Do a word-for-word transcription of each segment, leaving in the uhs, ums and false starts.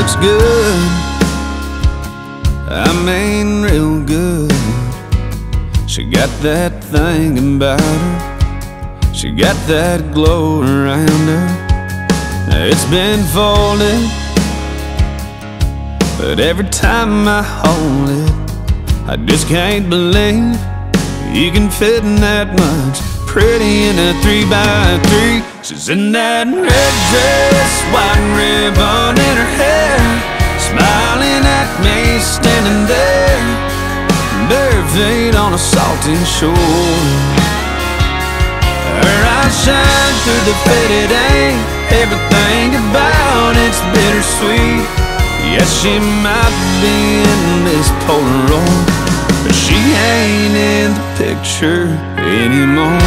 looks good, I mean real good. She got that thing about her, she got that glow around her. It's been folded, but every time I hold it, I just can't believe you can fit in that much. Pretty in a three by three. She's in that red dress, white ribbon in her hair, smiling at me standing there, bare feet on a salty shore. Her eyes shine through the faded ink, everything about it's bittersweet. Yes, she might be in this Polaroid, but she ain't in the picture anymore.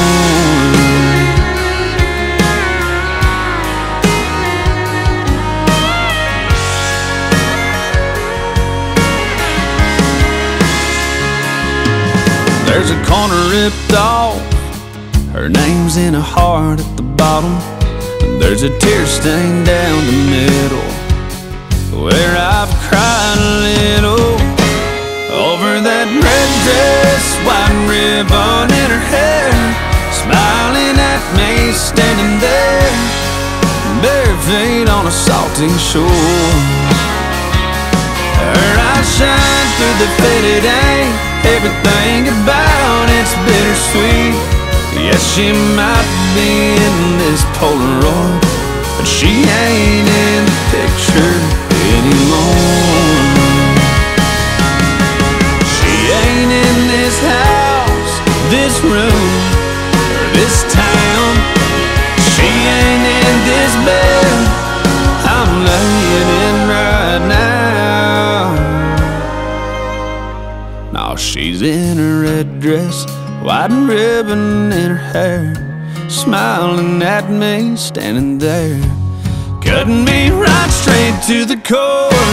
There's a corner ripped off, her name's in a heart at the bottom. There's a tear stain down the middle, where I've cried a little over that red dress, white ribbon in her hair, smiling at me standing there, bare feet on a salty shore. Her eyes shine through the faded ink, everything about it's bittersweet. Yes, she might be in this Polaroid, but she ain't in the picture anymore. She ain't in this house, this room, or this town. She ain't in this bed I'm laying in right now. No, she's in a red dress, white ribbon in her hair, smiling at me standing there, cutting me right straight to the core.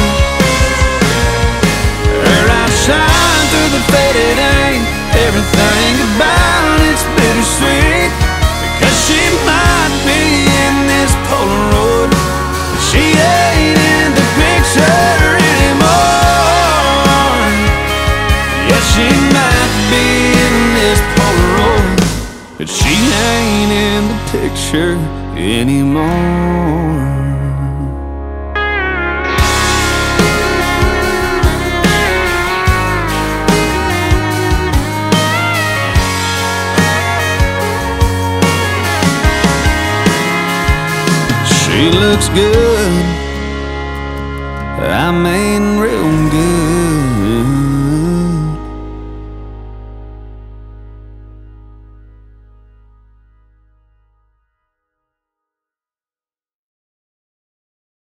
Her eyes shine through the faded ink, everything about it's bittersweet. Because she might be in this Polaroid, but she ain't in the picture anymore. Yeah, she might be in this Polaroid, but she ain't in the picture anymore. She looks good,